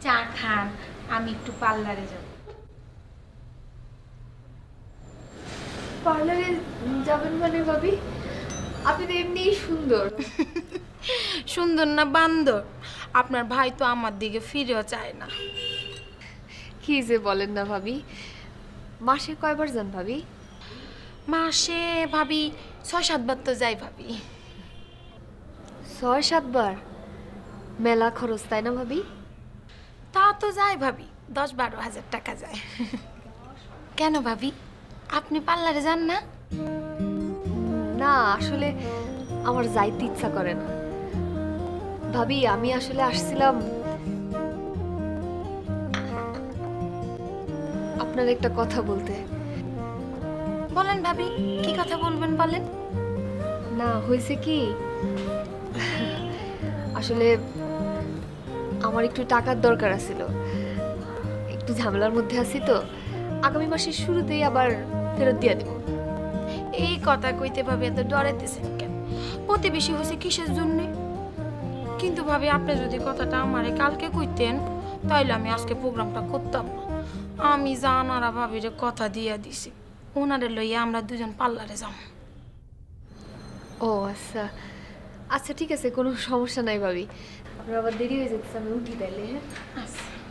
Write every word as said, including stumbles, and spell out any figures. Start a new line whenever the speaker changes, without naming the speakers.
চা খান, আমি একটু পার্লারে যাব।
পার্লারে যাবেন মানে ভাবি? আপনি তো এমনিই সুন্দর।
সুন্দর না বান্দর? আপনার ভাই তো আমার দিকে ফিরেও চায় না।
কি যে বলেন না ভাবি, মাসে কয়বার যান ভাবি?
মাসে ভাবি ছয় সাতবার তো যাই ভাবি।
ছয় সাতবার? মেলা খরচ তাই না ভাবি?
তা তো যায় ভাবি, দশ বারো হাজার টাকা যায়। কেন ভাবি, আপনি পার্লারে যান না?
না আসলে আমার যাইতে ইচ্ছা করে না ভাবি। আমি আসলে আসছিলাম আপনার একটা কথা বলতে।
বলেন ভাবি, কি কথা বলবেন বলেন।
না হয়েছে কি, আসলে আমার একটু টাকার দরকার আছিল, একটু ঝামেলার মধ্যে আছি তো, আগামী মাসের শুরুতেই আবার ফেরত দিয়ে দেব।
এই কথা কইতে ভাবি এত ডরাইতেছেন কেন? প্রতিবেশী হয়েছে কিসের জন্য? কিন্তু ভাবি আপনি যদি কথাটা আমারে কালকে কইতেন, তাইলে আমি আজকে প্রোগ্রামটা করতাম না। আমি জানারা ভাবিরে কথা দিয়া দিছি, ওনারে লইয়া আমরা দুজন পার্লারে যাম।
ও আচ্ছা আচ্ছা ঠিক আছে, কোনো সমস্যা নাই ভাবি। আপনার আবার দেরি হয়ে যাচ্ছে, আমি উঠি তাইলে। হ্যাঁ
আচ্ছা।